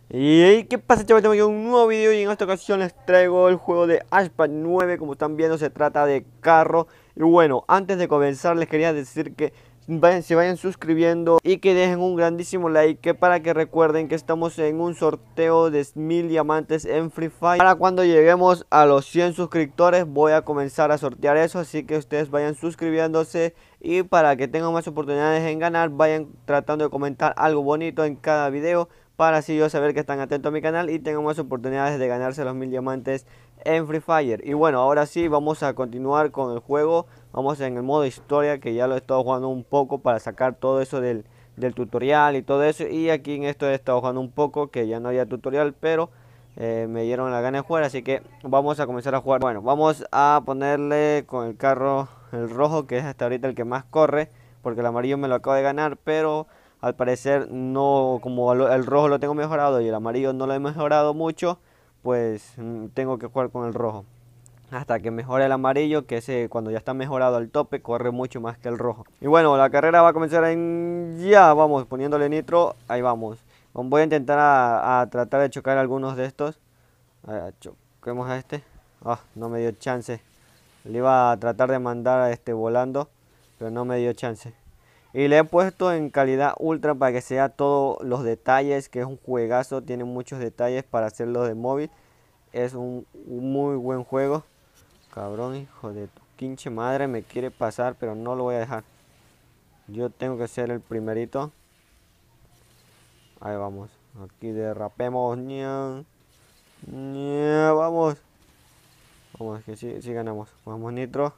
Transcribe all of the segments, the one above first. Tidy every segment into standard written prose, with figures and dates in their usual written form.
Y hey, ¿qué pasa, chavales? Tengo aquí un nuevo video y en esta ocasión les traigo el juego de Ashpack 9. Como están viendo, se trata de carro. Y bueno, antes de comenzar les quería decir que se vayan suscribiendo y que dejen un grandísimo like, que para que recuerden que estamos en un sorteo de 1000 diamantes en Free Fire. Para cuando lleguemos a los 100 suscriptores voy a comenzar a sortear eso, así que ustedes vayan suscribiéndose. Y para que tengan más oportunidades en ganar, vayan tratando de comentar algo bonito en cada video, para así yo saber que están atentos a mi canal y tengan más oportunidades de ganarse los 1000 diamantes en Free Fire. Y bueno, ahora sí, vamos a continuar con el juego. Vamos en el modo historia, que ya lo he estado jugando un poco para sacar todo eso del tutorial y todo eso. Y aquí en esto he estado jugando un poco, que ya no había tutorial, pero me dieron la gana de jugar, así que vamos a comenzar a jugar. Bueno, vamos a ponerle con el carro el rojo, que es hasta ahorita el que más corre, porque el amarillo me lo acabo de ganar, pero al parecer no, como el rojo lo tengo mejorado y el amarillo no lo he mejorado mucho, pues tengo que jugar con el rojo hasta que mejore el amarillo, que ese cuando ya está mejorado al tope corre mucho más que el rojo. Y bueno, la carrera va a comenzar en ya. Vamos poniéndole nitro, ahí vamos. Voy a intentar a tratar de chocar algunos de estos. Choquemos a este. No me dio chance. Le iba a tratar de mandar a este volando, pero no me dio chance. Y le he puesto en calidad ultra para que sea todos los detalles, que es un juegazo, tiene muchos detalles para hacerlo de móvil. Es un muy buen juego. Cabrón, hijo de tu pinche madre, me quiere pasar, pero no lo voy a dejar. Yo tengo que ser el primerito. Ahí vamos. Aquí derrapemos. Ña, ña, vamos. Vamos, que sí ganamos. Vamos nitro.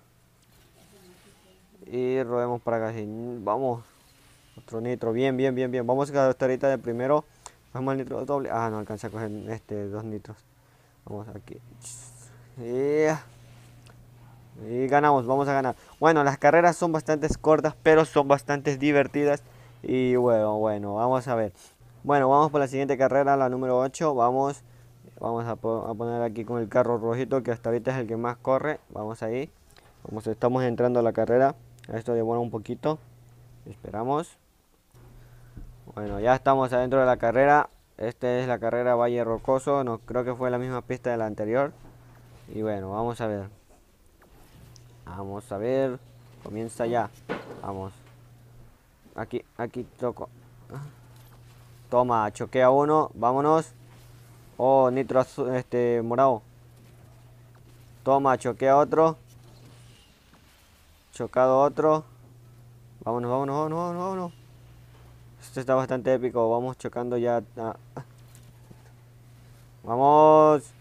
Y rodemos para acá. Sí. Vamos. Otro nitro. Bien, bien, bien, bien. Vamos a quedar hasta ahorita de primero. Vamos al nitro doble. No alcanza a coger dos nitros. Vamos aquí. Yeah. Y ganamos, vamos a ganar. Bueno, las carreras son bastante cortas, pero son bastante divertidas. Y bueno, vamos a ver. Bueno, vamos por la siguiente carrera, la número 8. Vamos a poner aquí con el carro rojito, que hasta ahorita es el que más corre. Vamos ahí. Estamos entrando a la carrera. Esto demora un poquito. Esperamos. Bueno, ya estamos adentro de la carrera. Esta es la carrera Valle Rocoso. No creo que fue la misma pista de la anterior. Y bueno, vamos a ver. Vamos a ver. Comienza ya. Vamos. Aquí toco. Toma, choquea uno. Vámonos. Oh, nitro azul, morado. Toma, choquea otro. Chocado otro. Vámonos, vámonos, vámonos, vámonos, vámonos. Esto está bastante épico. Vamos chocando ya. Vamos.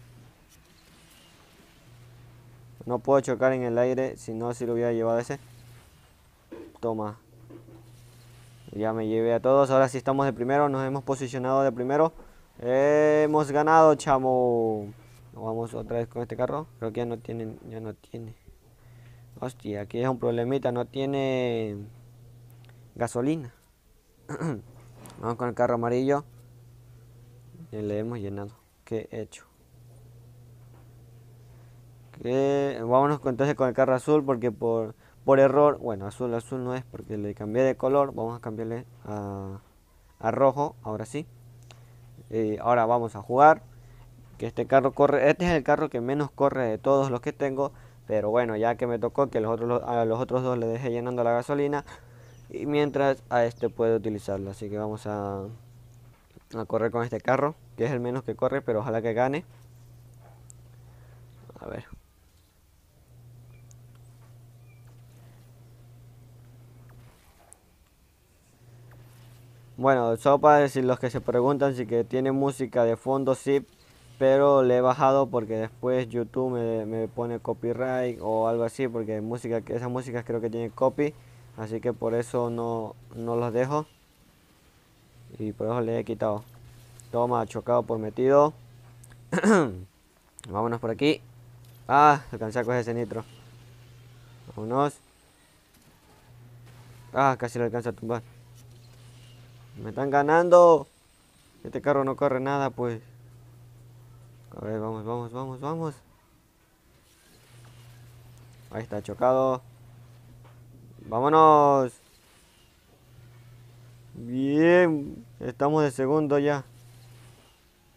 No puedo chocar en el aire. Si no, si lo hubiera llevado ese. Toma. Ya me llevé a todos. Ahora sí estamos de primero. Nos hemos posicionado de primero. Hemos ganado, chamo. Vamos otra vez con este carro. Creo que ya no tiene. Ya no tiene. Hostia, aquí es un problemita. No tiene gasolina. Vamos con el carro amarillo. Y le hemos llenado. ¿Qué he hecho? Vámonos entonces con el carro azul, porque por error. Bueno, azul no es porque le cambié de color. Vamos a cambiarle a rojo. Ahora sí. Ahora vamos a jugar. Que este carro corre. Este es el carro que menos corre de todos los que tengo. Pero bueno, ya que me tocó que a los otros dos le dejé llenando la gasolina. Y mientras a este puede utilizarlo. Así que vamos a correr con este carro, que es el menos que corre, pero ojalá que gane. A ver. Bueno, solo para decir los que se preguntan si que tiene música de fondo, sí, pero le he bajado porque después YouTube me pone copyright o algo así, porque esas músicas creo que tienen copy, así que por eso no los dejo y por eso le he quitado. Toma, chocado por metido. Vámonos por aquí. Alcancé a coger ese nitro. Vámonos. Casi lo alcanza a tumbar. Me están ganando. Este carro no corre nada, pues. A ver, vamos, vamos, vamos, vamos. Ahí está, chocado. Vámonos. Bien. Estamos de segundo ya.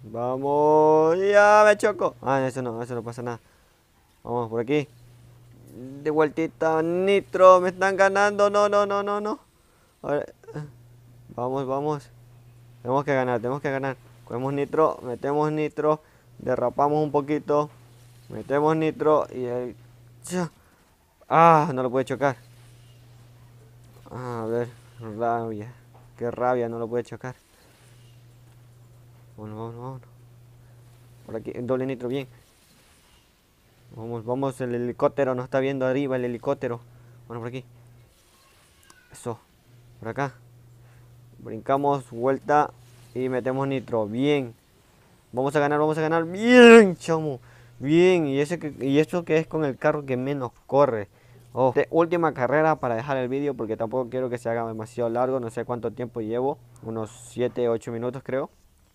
Vamos, ya me choco. Ah, eso no pasa nada. Vamos por aquí. De vueltita, nitro, me están ganando. No, no, no, no, no. Ahora, vamos, vamos. Tenemos que ganar, tenemos que ganar. Cogemos nitro, metemos nitro, derrapamos un poquito, metemos nitro y ahí. ¡Cha! Ah, no lo puede chocar. Ah, a ver, rabia. Qué rabia, no lo puede chocar. Vamos, vamos, vamos. Por aquí, el doble nitro, bien. Vamos, vamos, el helicóptero nos está viendo arriba, el helicóptero. Bueno, por aquí. Eso, por acá. Brincamos, vuelta y metemos nitro. Bien. Vamos a ganar, vamos a ganar. Bien, chamo. Bien. Y eso que es con el carro que menos corre. Oh, última carrera para dejar el vídeo porque tampoco quiero que se haga demasiado largo. No sé cuánto tiempo llevo. Unos 7, 8 minutos creo.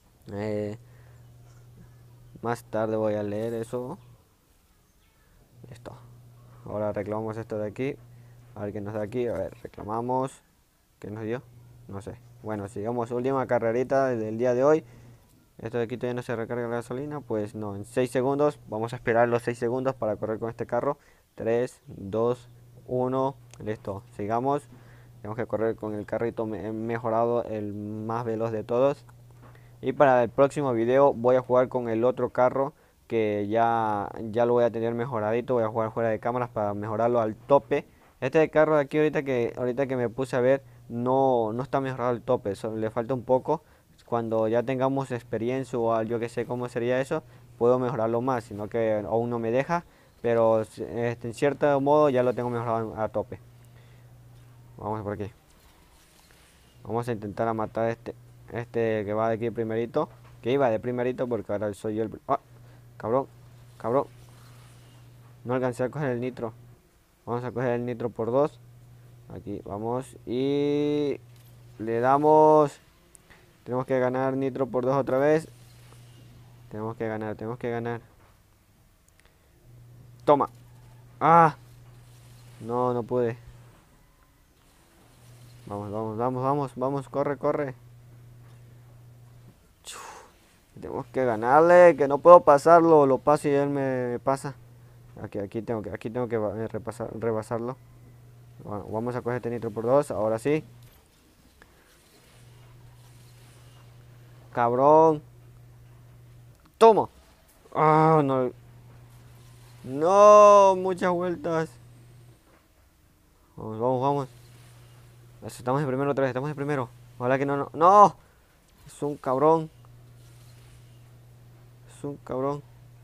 Más tarde voy a leer eso. Listo. Ahora reclamamos esto de aquí. A ver qué nos da aquí. A ver, reclamamos. ¿Qué nos dio? No sé. Bueno, sigamos. Última carrerita del día de hoy. Esto de aquí todavía no se recarga la gasolina. Pues no, en 6 segundos. Vamos a esperar los 6 segundos para correr con este carro. 3, 2, 1. Listo. Sigamos. Tenemos que correr con el carrito mejorado, el más veloz de todos. Y para el próximo video voy a jugar con el otro carro que ya lo voy a tener mejoradito. Voy a jugar fuera de cámaras para mejorarlo al tope. Este carro de aquí ahorita que me puse a ver no está mejorado al tope, le falta un poco. Cuando ya tengamos experiencia o yo que sé cómo sería eso, puedo mejorarlo más, sino que aún no me deja. Pero en cierto modo ya lo tengo mejorado a tope. Vamos por aquí. Vamos a intentar a matar este que va de aquí primerito. Que iba de primerito porque ahora soy yo el... ¡Ah! Cabrón, cabrón. No alcancé a coger el nitro. Vamos a coger el nitro por 2. Aquí, vamos. Y... le damos... Tenemos que ganar nitro por 2 otra vez. Tenemos que ganar, tenemos que ganar. Toma. ¡Ah! No, no pude. Vamos, vamos, vamos, vamos, vamos, corre, corre. Tenemos que ganarle, que no puedo pasarlo, lo paso y él me pasa. Aquí tengo que rebasarlo. Bueno, vamos a coger este nitro por 2, ahora sí. Cabrón. Toma. Ah, no. No, muchas vueltas. Vamos, vamos, vamos. Estamos de primero otra vez, estamos de primero. Ojalá que no. ¡No! Es un cabrón. Es un cabrón.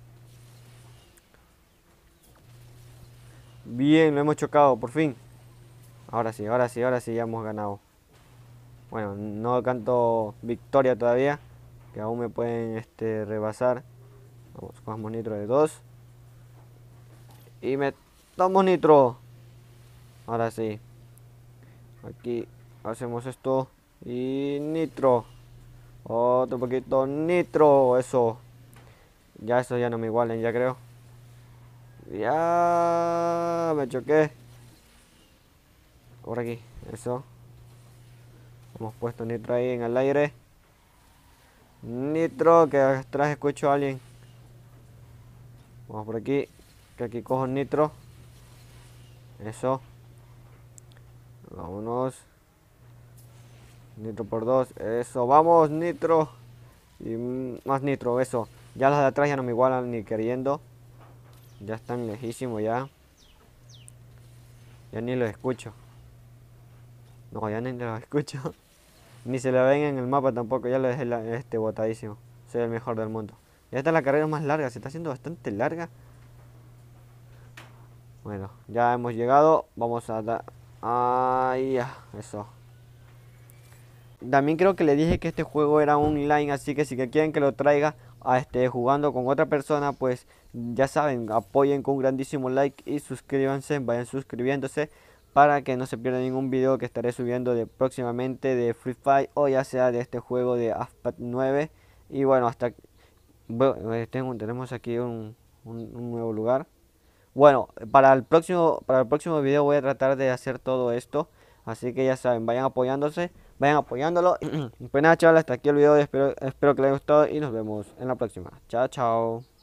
Bien, lo hemos chocado, por fin. Ahora sí, ahora sí, ahora sí, ya hemos ganado. Bueno, no canto victoria todavía, que aún me pueden rebasar. Vamos, cogemos nitro de 2. Y metamos nitro. Ahora sí. Aquí hacemos esto. Y nitro. Otro poquito nitro. Eso. Ya eso ya no me igualen, ya creo. Ya me choqué. Por aquí. Eso. Hemos puesto nitro ahí en el aire. Nitro, que atrás escucho a alguien. Vamos por aquí. Que aquí cojo nitro. Eso. Vámonos. Nitro por 2. Eso. Vamos, nitro. Y más nitro, eso. Ya los de atrás ya no me igualan ni queriendo. Ya están lejísimos ya. Ya ni los escucho. No, ya ni los escucho. Ni se le ven en el mapa tampoco. Ya lo dejé botadísimo. Soy el mejor del mundo. Ya está la carrera más larga. Se está haciendo bastante larga. Bueno, ya hemos llegado. Vamos a dar... Ahí ya, eso. También creo que le dije que este juego era online, así que si que quieren que lo traiga a jugando con otra persona, pues ya saben, apoyen con un grandísimo like y suscríbanse, vayan suscribiéndose para que no se pierdan ningún video que estaré subiendo próximamente de Free Fire o ya sea de este juego de Aspat 9. Y bueno, tenemos aquí un nuevo lugar. Bueno, para el próximo video voy a tratar de hacer todo esto. Así que ya saben, vayan apoyándose vayan apoyándolo. Pues nada, chavales, hasta aquí el video, espero que les haya gustado y nos vemos en la próxima. Chao, chao.